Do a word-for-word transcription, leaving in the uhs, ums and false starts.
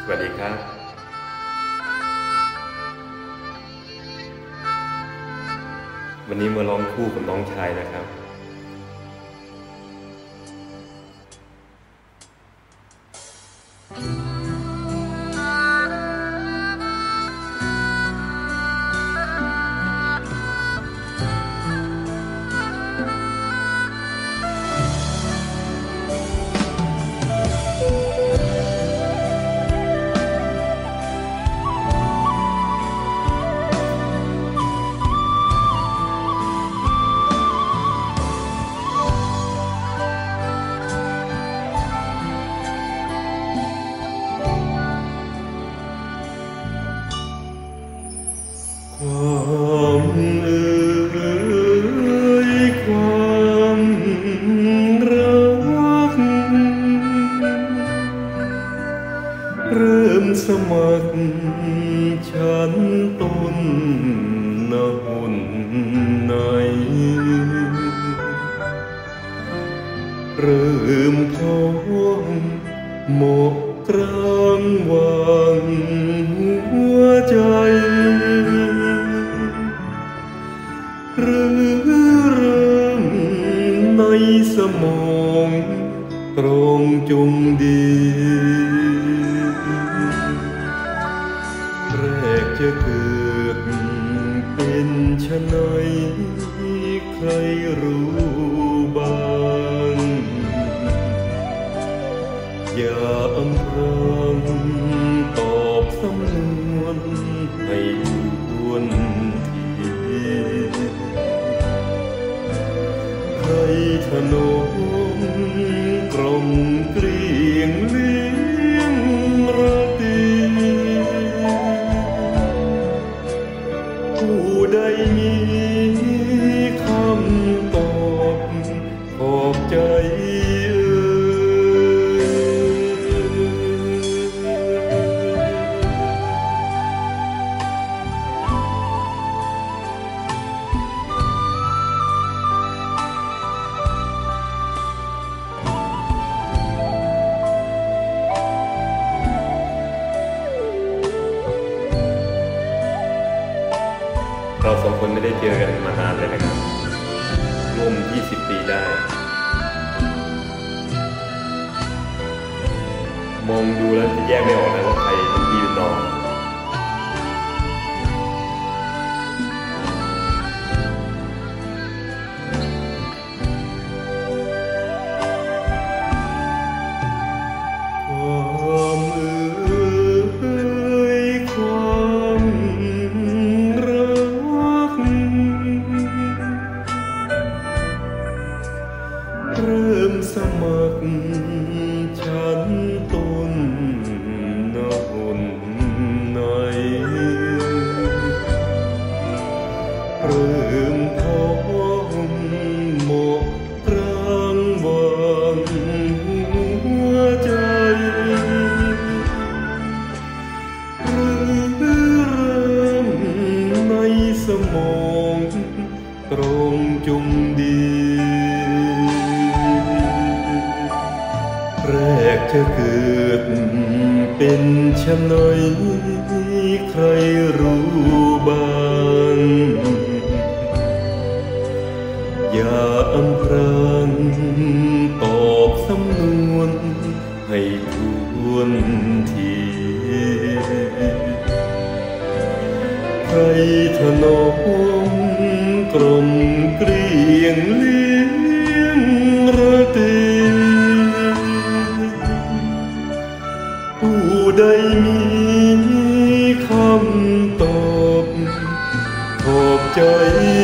วัสดีครับวันนี้มาร้องคู่กับน้องชายนะครับความเอ่ยความรักเริ่มสมัครฉันต้นนาหุ่นไหนเริ่มท้องหมกกลางวางหัวใจหรือเริ่มในสมองตรงจุงดีแรกจะเกิดเป็นชะไหนใครรู้บ้างอย่าอำพรางตอบสำนวนให้ทวนทีใครถนอมกล่อมเกลี้ยงเลี้ยงระตีผู้ใดมีคำตอบขอบใจเราสองคนไม่ได้เจอกันมานานเลยนะครับร่วมยี่สิบปีได้มองดูแล้วจะแยกไม่ออกเลยว่าใครเป็นพี่เป็นน้องความเอ่ยความรักเริ่มสมัครฉันต้นนาหุ่นไหนเริ่มท้องหมกกลางวางหัวใจหรือเริ่มในสมองตรงจุงดีแรกจะเกิดเป็นชะไหนใครรู้บ้างอย่าอำพรางตอบสำนวนให้ทวนทีใครถนอมกล่อมเกลี้ยงเลี้ยงระตีผู้ใดมีคำตอบขอบใจ